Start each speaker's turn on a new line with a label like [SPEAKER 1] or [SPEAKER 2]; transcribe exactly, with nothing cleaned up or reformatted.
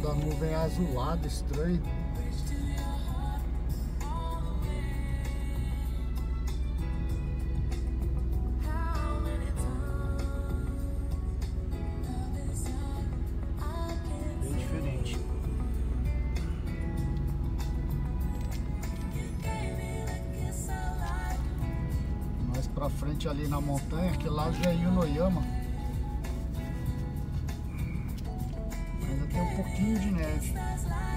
[SPEAKER 1] da nuvem é azulada, estranho.
[SPEAKER 2] Bem diferente.
[SPEAKER 1] Mais pra frente ali na montanha, que lá já é Yunoyama. Ainda tem um pouquinho de neve.